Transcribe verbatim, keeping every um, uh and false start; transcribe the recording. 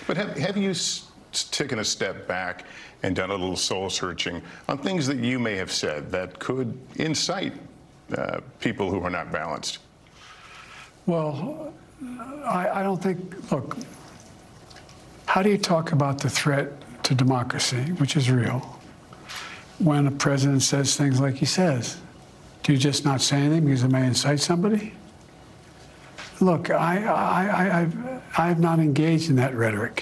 But have, have you s taken a step back and done a little soul searching on things that you may have said that could incite uh, people who are not balanced? Well, I, I don't think, look, how do you talk about the threat to democracy, which is real, when a president says things like he says? Do you just not say anything because it may incite somebody? Look, I, I, I, I've, I have not engaged in that rhetoric.